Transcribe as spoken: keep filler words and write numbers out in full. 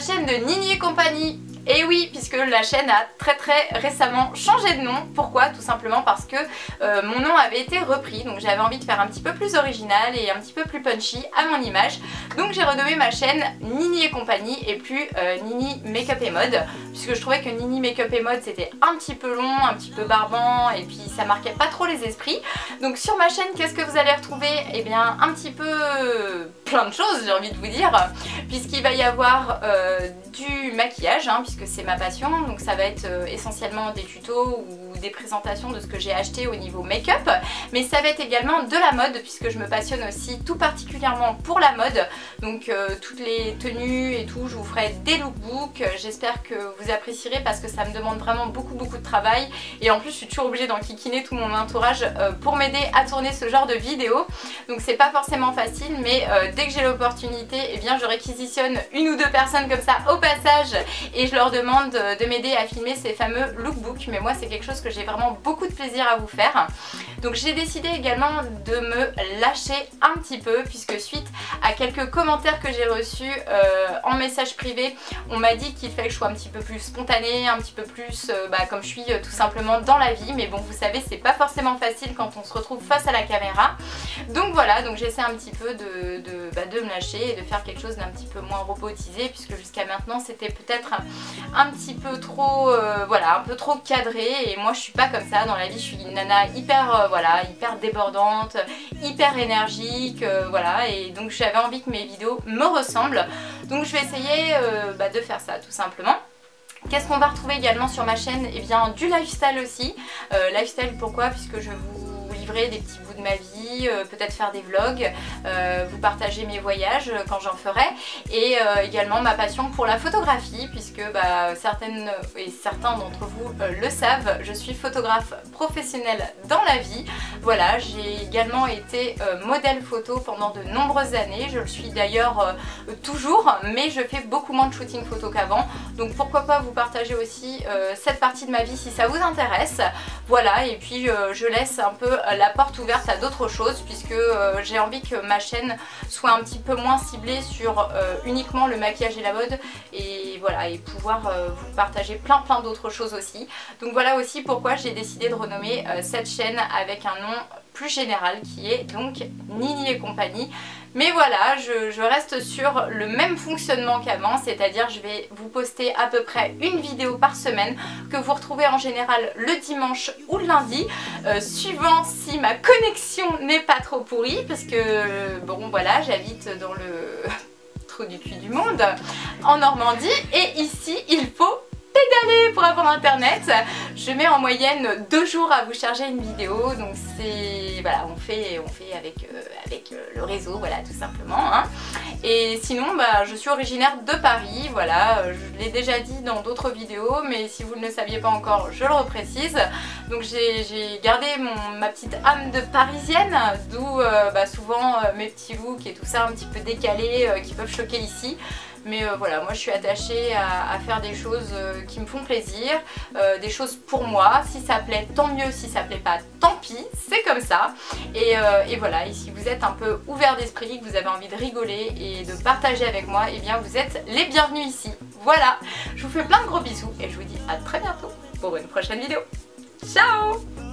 chaîne de Nini et compagnie. Et oui, puisque la chaîne a très très récemment changé de nom. Pourquoi? Tout simplement parce que euh, mon nom avait été repris, donc j'avais envie de faire un petit peu plus original et un petit peu plus punchy à mon image. Donc j'ai renommé ma chaîne Nini et compagnie et plus euh, Nini Make-up et Mode, puisque je trouvais que Nini Make-up et Mode c'était un petit peu long, un petit peu barbant et puis ça marquait pas trop les esprits. Donc sur ma chaîne, qu'est-ce que vous allez retrouver? Eh bien un petit peu plein de choses, j'ai envie de vous dire, puisqu'il va y avoir euh, du maquillage, hein, puisque c'est ma passion, donc ça va être euh, essentiellement des tutos ou des présentations de ce que j'ai acheté au niveau make-up, mais ça va être également de la mode, puisque je me passionne aussi tout particulièrement pour la mode, donc euh, toutes les tenues et tout, je vous ferai des lookbooks. J'espère que vous apprécierez parce que ça me demande vraiment beaucoup beaucoup de travail, et en plus je suis toujours obligée d'enquiquiner tout mon entourage euh, pour m'aider à tourner ce genre de vidéos, donc c'est pas forcément facile, mais euh, dès que j'ai l'opportunité, eh bien je réquisitionne une ou deux personnes comme ça au passage et je leur demande de m'aider à filmer ces fameux lookbooks. Mais moi c'est quelque chose que j'ai vraiment beaucoup de plaisir à vous faire. Donc j'ai décidé également de me lâcher un petit peu, puisque suite à quelques commentaires que j'ai reçus euh, en message privé, on m'a dit qu'il fallait que je sois un petit peu plus spontanée, un petit peu plus euh, bah, comme je suis euh, tout simplement dans la vie. Mais bon, vous savez, c'est pas forcément facile quand on se retrouve face à la caméra. Donc voilà, donc j'essaie un petit peu de, de, bah, de me lâcher et de faire quelque chose d'un petit peu moins robotisé, puisque jusqu'à maintenant c'était peut-être un, un petit peu trop euh, voilà, un peu trop cadré, et moi je suis pas comme ça dans la vie. Je suis une nana hyper euh, voilà, hyper débordante, hyper énergique, euh, voilà, et donc j'avais envie que mes vidéos me ressemblent, donc je vais essayer euh, bah, de faire ça tout simplement. Qu'est-ce qu'on va retrouver également sur ma chaîne? Eh bien du lifestyle aussi. Euh, lifestyle pourquoi? Puisque je vous livrer des petits bouts de ma vie, euh, peut-être faire des vlogs, euh, vous partager mes voyages euh, quand j'en ferai, et euh, également ma passion pour la photographie, puisque bah, certaines et certains d'entre vous euh, le savent, je suis photographe professionnelle dans la vie. Voilà, j'ai également été euh, modèle photo pendant de nombreuses années, je le suis d'ailleurs euh, toujours, mais je fais beaucoup moins de shooting photo qu'avant, donc pourquoi pas vous partager aussi euh, cette partie de ma vie si ça vous intéresse. Voilà, et puis euh, je laisse un peu la porte ouverte à d'autres choses, puisque euh, j'ai envie que ma chaîne soit un petit peu moins ciblée sur euh, uniquement le maquillage et la mode, et voilà, et pouvoir euh, vous partager plein plein d'autres choses aussi. Donc voilà aussi pourquoi j'ai décidé de renommer euh, cette chaîne avec un nom plus général qui est donc Nini et compagnie. Mais voilà, je, je reste sur le même fonctionnement qu'avant, c'est-à-dire je vais vous poster à peu près une vidéo par semaine, que vous retrouvez en général le dimanche ou le lundi, euh, suivant si ma connexion n'est pas trop pourrie, parce que bon voilà, j'habite dans le trou du cul du monde, en Normandie, et ici il faut pédaler pour avoir internet. Je mets en moyenne deux jours à vous charger une vidéo, donc c'est voilà, on fait on fait avec euh, avec euh, le réseau, voilà, tout simplement, hein. Et sinon bah je suis originaire de Paris, voilà, je l'ai déjà dit dans d'autres vidéos, mais si vous ne le saviez pas encore, je le reprécise. Donc j'ai gardé mon, ma petite âme de parisienne, d'où euh, bah, souvent euh, mes petits looks et tout ça un petit peu décalés euh, qui peuvent choquer ici. Mais euh, voilà, moi je suis attachée à, à faire des choses euh, qui me font plaisir, euh, des choses pour moi. Si ça plaît, tant mieux. Si ça plaît pas, tant pis, c'est comme ça. Et, euh, et voilà, et si vous êtes un peu ouvert d'esprit, que vous avez envie de rigoler et de partager avec moi, et bien vous êtes les bienvenus ici. Voilà, je vous fais plein de gros bisous et je vous dis à très bientôt pour une prochaine vidéo. Ciao!